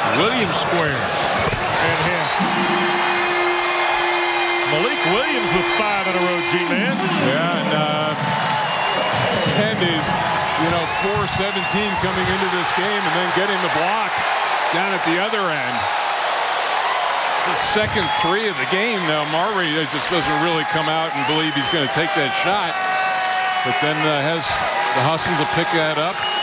Williams squares and hits. Malik Williams with 5 in a row, G-Man. Yeah, and he's, 4-17 coming into this game and then getting the block down at the other end. The second 3 of the game now. Marbury just doesn't really come out and believe he's going to take that shot, but then has the hustle to pick that up.